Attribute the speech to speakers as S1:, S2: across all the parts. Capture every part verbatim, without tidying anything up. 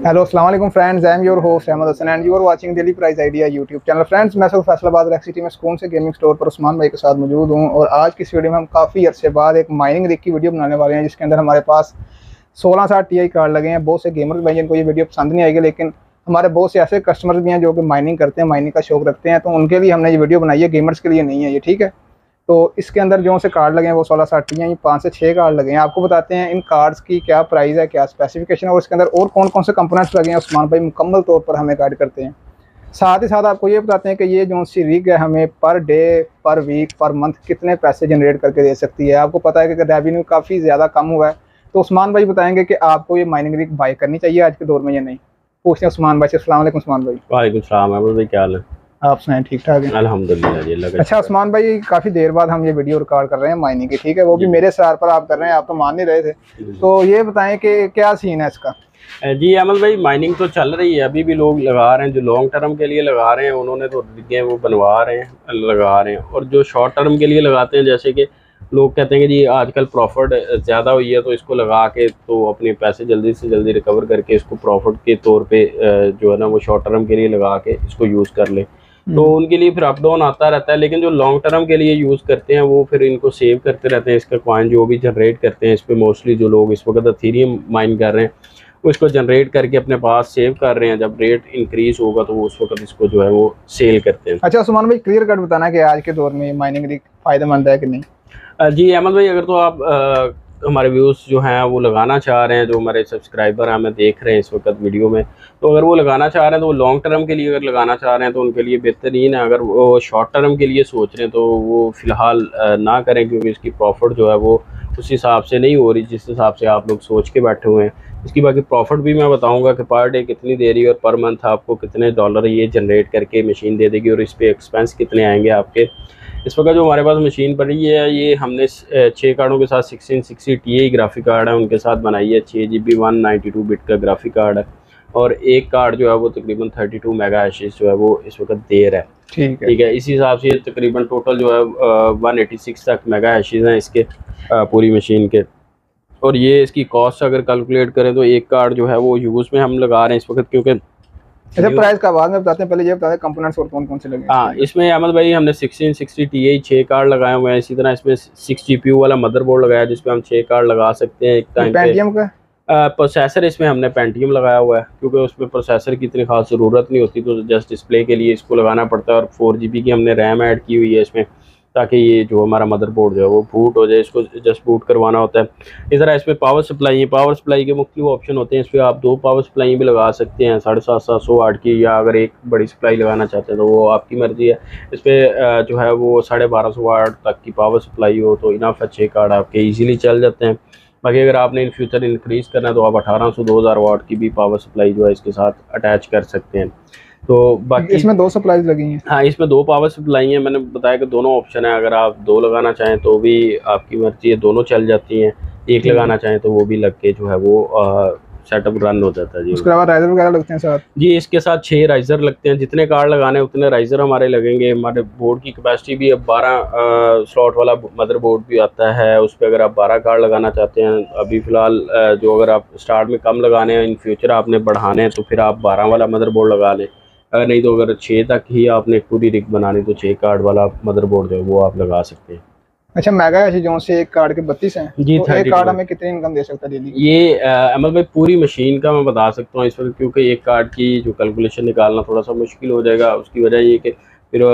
S1: Hello अस्सलाम वालेकुम friends, I am your host Ahmad Hasan and you are watching daily price idea YouTube channel. Friends, मैं सब Faisalabad rack city में सुकून से गेमिंग स्टोर पर उस्मान भाई के साथ मौजूद हूं और आज की इस वीडियो में हम काफ़ी अरसे बाद एक माइनिंग रिग की वीडियो बनाने वाले हैं, जिसके अंदर हमारे पास सोलह साठ टी आई कार्ड लगे हैं। बहुत से गेमर्स भाई जिनको ये वीडियो पसंद नहीं आएगी, लेकिन हमारे बहुत से ऐसे कस्टमर्स भी हैं जो कि माइनिंग करते हैं, माइनिंग का शौक रखते हैं, तो उनके लिए हमने ये वीडियो बनाई है, गेमर्स के लिए नहीं है ये, ठीक है। तो इसके अंदर जो से कार्ड लगे हैं वो सोलह साठ हैं, ये पाँच से छः कार्ड लगे हैं। आपको बताते हैं इन कार्ड्स की क्या प्राइस है, क्या स्पेसिफिकेशन है और इसके अंदर और कौन कौन से कंपोनेंट्स लगे हैं, उस्मान भाई मुकम्मल तौर पर हमें गाइड करते हैं। साथ ही साथ आपको ये बताते हैं कि ये जो सी रिग है हमें पर डे, पर वीक, पर मंथ कितने पैसे जनरेट करके दे सकती है। आपको पता है कि रेवेन्यू काफ़ी ज़्यादा कम हुआ है, तो उस्मान भाई बताएंगे कि आपको ये माइनिंग रिग बाई करनी चाहिए आज के दौर में या नहीं। पूछते हैं उस्मान भाई से। अस्सलाम वालेकुम उस्मान भाई।
S2: वालेकुम सलाम अहमद भाई, क्या हाल है? आप
S1: सुनाएं, ठीक ठाक है
S2: अल्हम्दुलिल्लाह जी, अल्लाह का।
S1: अच्छा उस्मान भाई, काफ़ी देर बाद हम ये वीडियो रिकॉर्ड कर रहे हैं माइनिंग की, ठीक है, वो भी मेरे सहार पर आप कर रहे हैं, आप तो मान नहीं रहे थे, तो ये बताएं कि क्या सीन है इसका।
S2: जी अहमद भाई, माइनिंग तो चल रही है, अभी भी लोग लगा रहे हैं। जो लॉन्ग टर्म के लिए लगा रहे हैं उन्होंने तो रिगें वो बनवा रहे हैं, लगा रहे हैं, और जो शॉर्ट टर्म के लिए लगाते हैं, जैसे कि लोग कहते हैं कि जी आजकल प्रॉफिट ज़्यादा हुई है तो इसको लगा के तो अपने पैसे जल्दी से जल्दी रिकवर करके इसको प्रॉफिट के तौर पे जो है ना वो शॉर्ट टर्म के लिए लगा के इसको यूज़ कर ले, तो उनके लिए फिर अप डाउन आता रहता है। लेकिन जो लॉन्ग टर्म के लिए यूज़ करते हैं वो फिर इनको सेव करते रहते हैं, इसका कॉइन जो भी जनरेट करते हैं इस पर मोस्टली जो लोग इस वक्त एथेरियम माइन कर रहे हैं वो इसको जनरेट करके अपने पास सेव कर रहे हैं। जब रेट इंक्रीज होगा तो वो उस वक्त इसको जो है वो सेल करते हैं।
S1: अच्छा उस्मान भाई, क्लियर कट बताना कि आज के दौर में माइनिंग रिग फ़ायदेमंद है कि नहीं।
S2: जी अहमद भाई, अगर तो आप आ, हमारे व्यूज़ जो हैं वो लगाना चाह रहे हैं, जो हमारे सब्सक्राइबर हैं हमें देख रहे हैं इस वक्त वीडियो में, तो अगर वो लगाना चाह रहे हैं तो वो लॉन्ग टर्म के लिए अगर लगाना चाह रहे हैं तो उनके लिए बेहतरीन है। अगर वो शॉर्ट टर्म के लिए सोच रहे हैं तो वो फ़िलहाल ना करें, क्योंकि इसकी प्रॉफिट जो है वो उस हिसाब से नहीं हो रही जिस हिसाब से आप लोग सोच के बैठे हुए हैं। इसकी बाकी प्रॉफिट भी मैं बताऊंगा कि पर डे कितनी दे रही है और पर मंथ आपको कितने डॉलर ये जनरेट करके मशीन दे देगी और इस पर एक्सपेंस कितने आएंगे आपके। इस वक्त जो हमारे पास मशीन पड़ी है ये हमने छः कार्डों के साथ sixteen sixty T I graphic card है उनके साथ बनाई है। छः G B one ninety two bit का ग्राफिक कार्ड है और एक कार्ड जो है वो तकरीबन थर्टी टू मेगा एशिस जो है वो इस वक्त दे रहा है।
S1: ठीक है
S2: ठीक है, इसी हिसाब से तकरीबन टोटल जो है वन एटी सिक्स तक मेगा एशिस हैं इसके आ, पूरी मशीन के। और ये इसकी कॉस्ट अगर कैलकुलेट करें तो एक कार्ड जो है वो यूज़ में हम लगा रहे हैं इस वक्त, क्योंकि
S1: अच्छा प्राइस का बाद में बताते हैं, पहले ये बताते हैं कंपोनेंट्स और कौन कौन से लगे।
S2: हाँ, इसमें अहमद भाई हमने सिक्सटीन सिक्सटी टी आई छः कार्ड लगाए हुए हैं। इसी तरह इसमें सिक्स जी पी यू वाला मदरबोर्ड लगाया है जिसपे हम छः कार्ड लगा सकते हैं एक टाइम पे।
S1: पेंटियम का
S2: प्रोसेसर इसमें हमने पेंटियम लगाया हुआ है, क्योंकि उसमें प्रोसेसर की इतनी खास ज़रूरत नहीं होती, तो जस्ट डिस्प्ले के लिए इसको लगाना पड़ता है। और फोर जी बी की हमने रैम ऐड की हुई है इसमें, ताकि ये जो हमारा मदरबोर्ड जो है वो बूट हो जाए, इसको जस्ट बूट करवाना होता है। इस तरह इसमें पावर सप्लाई है, पावर सप्लाई के मुख्तलिफ ऑप्शन होते हैं। इस पर आप दो पावर सप्लाई भी लगा सकते हैं, साढ़े सात सात सौ वाट की, या अगर एक बड़ी सप्लाई लगाना चाहते हैं तो वो आपकी मर्ज़ी है। इस पर जो है वो साढ़े बारह सौ वाट तक की पावर सप्लाई हो तो इनाफ अच्छे कार्ड आपके ईजीली चल जाते हैं। बाकी अगर आपने इन फ्यूचर इंक्रीज़ करना है तो आप अठारह सौ दो हज़ार वाट की भी पावर सप्लाई जो है इसके साथ अटैच कर सकते हैं। तो बाकी
S1: इसमें दो सप्लाईज लगी हैं।
S2: हाँ, इसमें दो पावर सप्लाई हैं, मैंने बताया कि दोनों ऑप्शन है। अगर आप दो लगाना चाहें तो भी आपकी मर्जी है, दोनों चल जाती हैं। एक लगाना चाहें तो वो भी लग के जो है वो सेटअप रन हो जाता है जी।
S1: उसके अलावा राइजर वगैरह लगते हैं साथ
S2: जी, इसके साथ छः राइजर लगते हैं। जितने कार्ड लगाने उतने राइजर हमारे लगेंगे। हमारे बोर्ड की कैपेसिटी भी अब बारह स्लॉट वाला मदरबोर्ड भी आता है, उस पर अगर आप बारह कार्ड लगाना चाहते हैं अभी फ़िलहाल जो, अगर आप स्टार्ट में कम लगाने हैं, इन फ्यूचर आपने बढ़ाने हैं तो फिर आप बारह वाला मदरबोर्ड लगा लें। अगर नहीं तो अगर छः तक ही आपने पूरी रिग बनानी तो छः कार्ड वाला मदरबोर्ड जो है वो आप लगा सकते हैं।
S1: अच्छा मेगा ऐसी जो से एक कार्ड के बत्तीस हैं
S2: जी,
S1: तो एक कार्ड हमें कितनी इनकम दे सकता है डेली?
S2: ये अहमद भाई पूरी मशीन का मैं बता सकता हूँ इस वक्त, क्योंकि एक कार्ड की जो कैलकुलेशन निकालना थोड़ा सा मुश्किल हो जाएगा। उसकी वजह ये कि फिर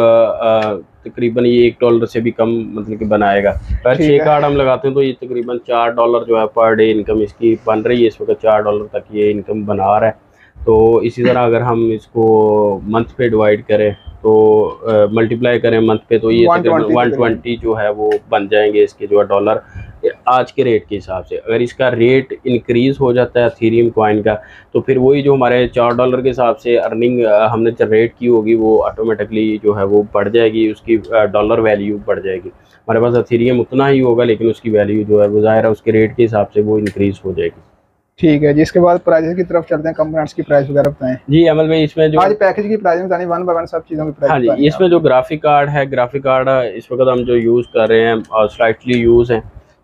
S2: तकरीबन ये एक डॉलर से भी कम मतलब कि बनाएगा। अगर छः कार्ड हम लगाते हैं तो ये तकरीबन चार डॉलर जो है पर डे इनकम इसकी बन रही है इस वक्त, चार डॉलर तक ये इनकम बना रहा है। तो इसी तरह अगर हम इसको मंथ पे डिवाइड करें तो मल्टीप्लाई करें मंथ पे तो ये तकरीबन वन ट्वेंटी जो है वो बन जाएंगे इसके जो है डॉलर आज के रेट के हिसाब से। अगर इसका रेट इंक्रीज़ हो जाता है एथेरियम कॉइन का तो फिर वही जो हमारे चार डॉलर के हिसाब से अर्निंग हमने जनरेट की होगी वो ऑटोमेटिकली जो है वो बढ़ जाएगी, उसकी डॉलर वैल्यू बढ़ जाएगी। हमारे पास एथेरियम उतना ही होगा लेकिन उसकी वैल्यू जो है वो ज़ाहिर है उसके रेट के हिसाब से वो इंक्रीज़ हो जाएगी।
S1: ठीक है जी, इसके बाद प्राइस की तरफ चलते हैं, कंपोनेंट्स की प्राइस वगैरह बताएं।
S2: जी अमल भाई, इसमें जो
S1: आज पैकेज की प्राइस बतानी, वन बाय वन सब चीज़ों की प्राइस।
S2: हाँ जी, इसमें जो ग्राफिक कार्ड है, ग्राफिक कार्ड इस वक्त हम जो यूज़ कर रहे हैं और स्लाइटली यूज़ है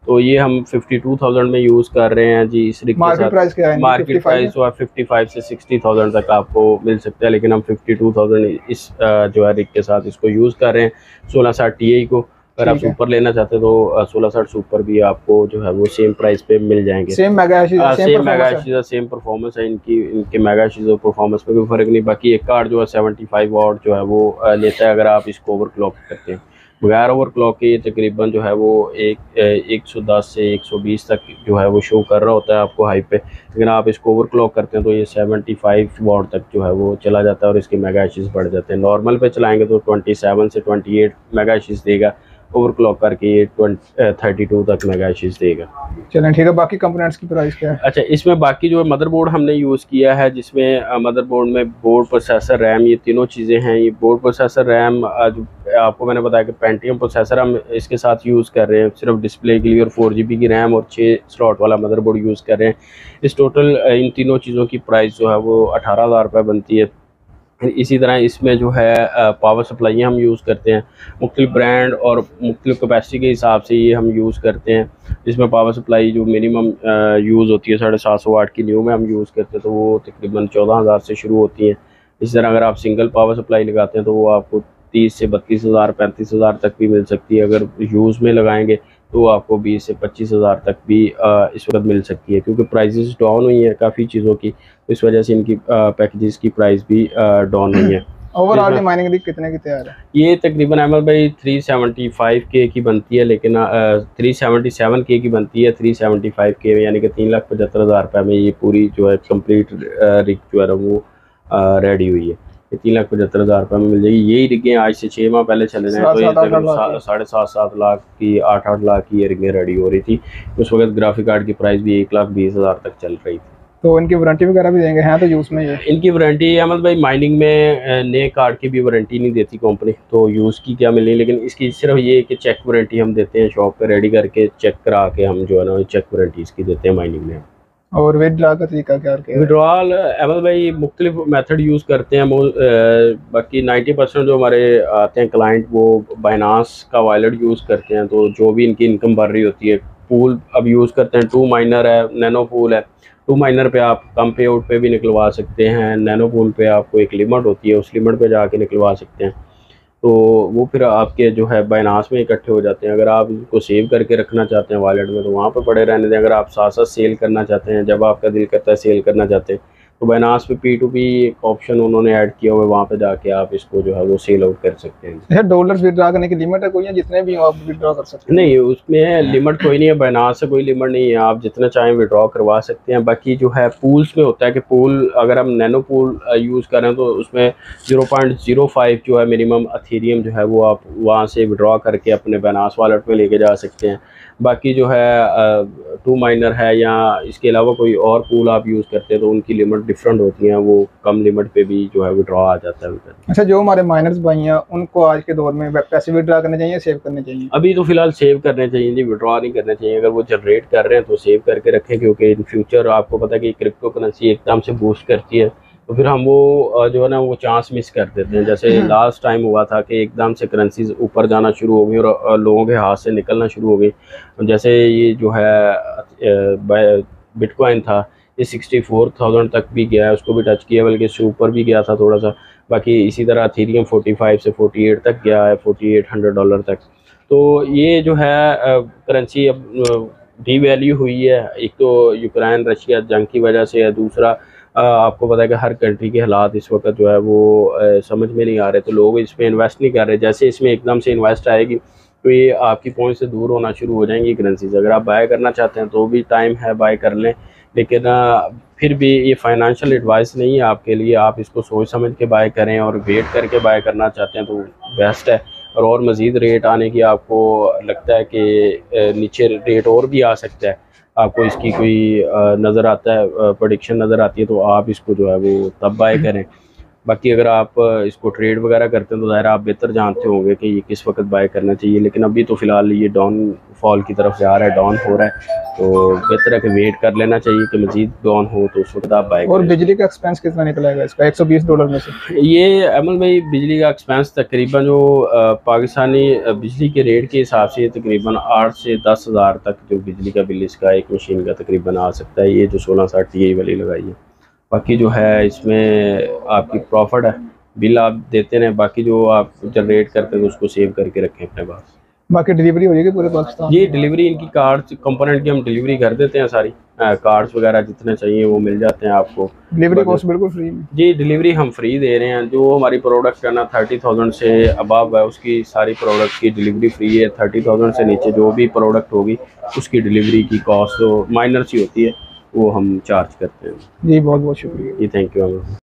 S2: तो ये हम फिफ्टी टू थाउजेंड में यूज़ कर रहे हैं जी। इस रिग के
S1: मार्केट
S2: साथ
S1: प्राइस क्या है?
S2: मार्केट प्राइस जो है फिफ्टी फाइव से सिक्सटी थाउजेंड तक आपको मिल सकता है, लेकिन हम फिफ्टी टू थाउजेंड इस अ, जो है रिग के साथ इसको यूज़ कर रहे हैं। सोलह साठ टी आई को अगर आप सुपर लेना चाहते हैं तो सोलह साठ सुपर भी आपको जो है वो सेम प्राइस पे मिल जाएंगे।
S1: Same mega
S2: same mega same performance है इनकी इनके मेगा और परफॉर्मेंस में कोई फर्क नहीं। बाकी एक कार्ड जो है सेवेंटी फाइव वॉट जो है वो लेता है अगर आप इसको ओवरक्लॉक करते हैं। बगैर ओवरक्लॉक के ये तकरीबन जो है वो एक एक सौ दस से एक सौ बीस तक जो है वो शो कर रहा होता है आपको हाई पे, लेकिन आप इसको ओवरक्लॉक करते हैं तो ये सेवेंटी फाइव वॉट तक जो है वो चला जाता है और इसके मेगा एशिस बढ़ जाते हैं। नॉर्मल पे चलाएंगे तो ट्वेंटी सेवन से ट्वेंटी एट मेगा एशिस देगा, ओवरक्लॉक करके ये थर्टी टू तक मेगा एशिस देगा।
S1: चलें ठीक है, बाकी कंपोनेंट्स की प्राइस क्या है?
S2: अच्छा, इसमें बाकी जो मदरबोर्ड हमने यूज़ किया है, जिसमें मदरबोर्ड में बोर्ड, प्रोसेसर, रैम, ये तीनों चीज़ें हैं। ये बोर्ड, प्रोसेसर, रैम जो आपको मैंने बताया कि पेंटियम प्रोसेसर हम इसके साथ यूज़ कर रहे हैं सिर्फ डिस्प्ले के लिए, और फोर जी बी की रैम और छः स्लॉट वाला मदरबोर्ड यूज़ कर रहे हैं। इस टोटल इन तीनों चीज़ों की प्राइस जो है वो अठारह हज़ार रुपये बनती है। इसी तरह इसमें जो है पावर सप्लाई हम यूज़ करते हैं मुख्तलिफ ब्रांड और मुख्तलिफ कैपेसिटी के हिसाब से ये हम यूज़ करते हैं। इसमें पावर सप्लाई जो मिनिमम यूज़ होती है साढ़े सात सौ वाट की न्यू में हम यूज़ करते हैं तो वो तकरीबन चौदह हज़ार से शुरू होती है। इसी तरह अगर आप सिंगल पावर सप्लाई लगाते हैं तो वो आपको तीस से बत्तीस हज़ार पैंतीस हज़ार तक भी मिल सकती है। अगर यूज़ में लगाएंगे तो आपको बीस से पच्चीस हज़ार तक भी इस वक्त मिल सकती है, क्योंकि प्राइसेस डाउन हुई हैं काफ़ी चीज़ों की, इस वजह से इनकी पैकेजेस की प्राइस भी डाउन हुई है।
S1: ओवरऑल ये माइनिंग रिग कितने की तैयार है?
S2: ये तकरीबन अहमद भाई थ्री सेवेंटी फाइव के की बनती है, लेकिन थ्री सेवेंटी सेवन के की बनती है। थ्री सेवेंटी फाइव के यानी कि तीन लाख पचहत्तर हज़ार रुपये में ये पूरी जो है कंप्लीट रिग जो है वो रेडी हुई है। ये तीन लाख पचहत्तर हज़ार रुपये में मिल जाएगी। यही रिगें आज से छः माह पहले चल रहे हैं तो ये साढ़े सात सात लाख की आठ आठ लाख की ये रिगें रेडी हो रही थी। उस वक्त ग्राफिक कार्ड की प्राइस भी एक लाख बीस हज़ार तक चल रही थी।
S1: तो इनकी वारंटी वगैरह भी देंगे? हैं तो यूज़ में ये
S2: इनकी वारंटी अहमद भाई माइनिंग में नए कार्ड की भी वारंटी नहीं देती कंपनी, तो यूज़ की क्या मिलनी, लेकिन इसकी सिर्फ ये कि चेक वारंटी हम देते हैं शॉप पे रेडी करके, चेक करा के हम जो है ना चेक वारंटी इसकी देते हैं माइनिंग में।
S1: और विड्रॉ का तरीका क्या है?
S2: विड्रॉल अहमद भाई मुख्तलिफ मेथड यूज़ करते हैं। बाकी नाइन्टी परसेंट जो हमारे आते हैं क्लाइंट वो बाइनांस का वॉलेट यूज़ करते हैं, तो जो भी इनकी इनकम बढ़ रही होती है, पूल अब यूज़ करते हैं, टू माइनर है, नैनो पूल है। टू माइनर पे आप कम पे आउट पे भी निकलवा सकते हैं, नैनो पूल पे आपको एक लिमिट होती है, उस लिमिट पे जाके निकलवा सकते हैं, तो वो फिर आपके जो है बाइनांस में इकट्ठे हो जाते हैं। अगर आप इसको सेव करके रखना चाहते हैं वॉलेट में तो वहाँ पर पड़े रहने दें। अगर आप साथ साथ सेल करना चाहते हैं, जब आपका दिल करता है सेल करना चाहते हैं, तो बाइनांस पे पी टू पी एक ऑप्शन उन्होंने ऐड किया हुआ है, वहाँ पे जाके आप इसको जो है वो सेल आउट कर सकते हैं।
S1: अच्छा, डॉलर्स विड्रॉ करने की लिमिट है कोई, या जितने भी आप विड्रॉ कर सकते हैं?
S2: नहीं, उसमें लिमिट कोई नहीं है, बाइनांस से कोई लिमिट नहीं है, आप जितना चाहें विड्रॉ करवा सकते हैं। बाकी जो है पूल्स में होता है कि पूल अगर हम नैनो पूल यूज़ करें तो उसमें ज़ीरो पॉइंट ज़ीरो फाइव जो है मिनिमम अथेरियम जो है वो आप वहाँ से विड्रॉ करके अपने बाइनांस वॉलेट में लेके जा सकते हैं। बाकी जो है टू माइनर है या इसके अलावा कोई और पूल आप यूज़ करते हैं तो उनकी लिमिट डिफरेंट होती हैं, वो कम लिमिट पे भी जो है विड्रॉ आ जाता है।
S1: अच्छा, जो हमारे माइनर्स भाई हैं उनको आज के दौर में पैसे विड्रॉ करने चाहिए, सेव करने चाहिए?
S2: अभी तो फिलहाल सेव करने चाहिए जी, विड्रॉ नहीं करने चाहिए। अगर वो जनरेट कर रहे हैं तो सेव करके रखें, क्योंकि इन फ्यूचर आपको पता है कि क्रिप्टो करेंसी एकदम से बूस्ट करती है, तो फिर हम वो जो है ना वो चांस मिस कर देते हैं। जैसे लास्ट टाइम हुआ था कि एकदम से करेंसीज ऊपर जाना शुरू हो गई और लोगों के हाथ से निकलना शुरू हो गई। जैसे ये जो है बिटकॉइन था, ये सिक्सटी फोर थाउजेंड तक भी गया है, उसको भी टच किया, बल्कि इससे ऊपर भी गया था थोड़ा सा। बाकी इसी तरह इथेरियम फोर्टी फाइव से फोर्टी एट तक गया है, फोर्टी एट हंड्रेड डॉलर तक। तो ये जो है करेंसी अब डी वैल्यू हुई है, एक तो यूक्रेन रशिया जंग की वजह से है, दूसरा आ, आपको पता है कि हर कंट्री के हालात इस वक्त जो है वो आ, समझ में नहीं आ रहे, तो लोग इसमें इन्वेस्ट नहीं कर रहे। जैसे इसमें एकदम से इन्वेस्ट आएगी तो ये आपकी पहुंच से दूर होना शुरू हो जाएंगी करेंसीज। अगर आप बाय करना चाहते हैं तो भी टाइम है, बाय कर लें, लेकिन आ, फिर भी ये फाइनेंशियल एडवाइस नहीं है आपके लिए। आप इसको सोच समझ के बाय करें, और वेट करके बाय करना चाहते हैं तो बेस्ट है। और और मज़ीद रेट आने की आपको लगता है कि नीचे रेट और भी आ सकता है, आपको इसकी कोई नज़र आता है, प्रेडिक्शन नज़र आती है, तो आप इसको जो है वो तब बाय करें। बाकी अगर आप इसको ट्रेड वगैरह करते हैं तो ज़ाहिर आप बेहतर जानते होंगे कि ये किस वक्त बाय करना चाहिए, लेकिन अभी तो फ़िलहाल ये डाउन फॉल की तरफ जा रहा है, डाउन हो रहा है, तो बेहतर है कि वेट कर लेना चाहिए कि मज़ीद डाउन हो तो उस वक्त आप बाय
S1: और
S2: करें।
S1: बिजली का एक्सपेंस कितना निकलेगा इसका एक सौ बीस डॉलर में से?
S2: ये अमल भाई बिजली का एक्सपेंस तकरीबन जो अ, पाकिस्तानी अ, बिजली के रेट के हिसाब से तकरीबन आठ से दस हज़ार तक जो बिजली का बिल इसका एक मशीन का तकरीबन आ सकता है। ये जो सोलह साठ टी आई वाली लगाई है, बाकी जो है इसमें आपकी प्रॉफिट है, बिल आप देते रहें, बाकी जो आप जनरेट करते हैं तो उसको सेव करके रखें अपने पास।
S1: बाकी डिलीवरी हो जाएगी पूरे पाकिस्तान?
S2: ये डिलीवरी इनकी कार्ड्स कंपोनेंट की हम डिलीवरी कर देते हैं सारी, कार्ड्स वगैरह जितने चाहिए वो मिल जाते हैं आपको।
S1: डिलीवरी कॉस्ट बिल्कुल फ्री में?
S2: जी डिलीवरी हम फ्री दे रहे हैं। जो हमारी प्रोडक्ट है ना थर्टी थाउजेंड से अबव है उसकी सारी प्रोडक्ट की डिलीवरी फ्री है। थर्टी थाउजेंड से नीचे जो भी प्रोडक्ट होगी उसकी डिलीवरी की कॉस्ट तो माइनर सी होती है, वो हम चार्ज करते हैं।
S1: जी बहुत बहुत शुक्रिया।
S2: जी थैंक यू।